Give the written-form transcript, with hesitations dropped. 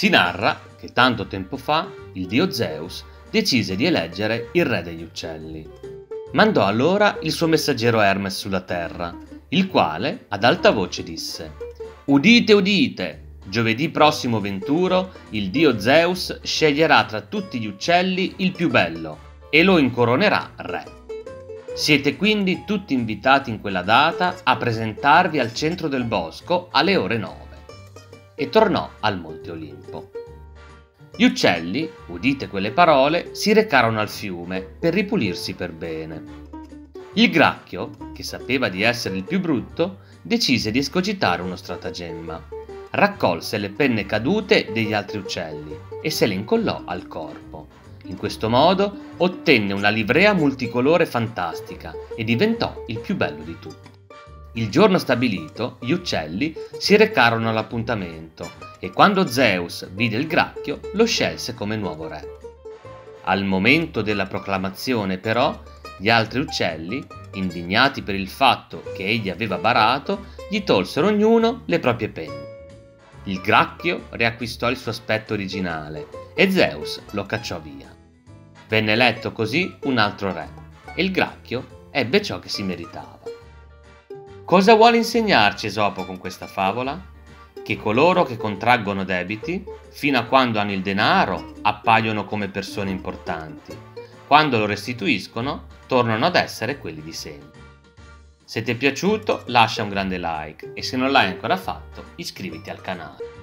narra che tanto tempo fa il dio Zeus decise di eleggere il re degli uccelli. Mandò allora il suo messaggero Hermes sulla terra, il quale ad alta voce disse: «Udite, udite! Giovedì prossimo venturo il dio Zeus sceglierà tra tutti gli uccelli il più bello e lo incoronerà re. Siete quindi tutti invitati in quella data a presentarvi al centro del bosco alle ore 9. E tornò al Monte Olimpo. Gli uccelli, udite quelle parole, si recarono al fiume per ripulirsi per bene. Il Gracchio, che sapeva di essere il più brutto, decise di escogitare uno stratagemma. Raccolse le penne cadute degli altri uccelli e se le incollò al corpo. In questo modo ottenne una livrea multicolore fantastica e diventò il più bello di tutti. Il giorno stabilito, gli uccelli si recarono all'appuntamento e quando Zeus vide il Gracchio lo scelse come nuovo re. Al momento della proclamazione, però, gli altri uccelli, indignati per il fatto che egli aveva barato, gli tolsero ognuno le proprie penne. Il Gracchio riacquistò il suo aspetto originale e Zeus lo cacciò via. Venne eletto così un altro re e il Gracchio ebbe ciò che si meritava. Cosa vuole insegnarci Esopo con questa favola? Che coloro che contraggono debiti, fino a quando hanno il denaro, appaiono come persone importanti. Quando lo restituiscono, tornano ad essere quelli di sempre. Se ti è piaciuto, lascia un grande like e se non l'hai ancora fatto, iscriviti al canale.